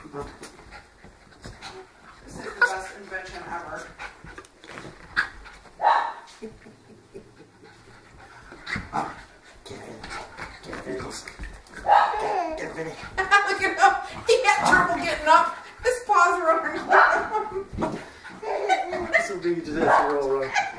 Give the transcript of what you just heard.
This is the best invention ever. Get Vinny. Get Vinny. Look at him. He had trouble getting up. His paws are over. So big you just have to roll around.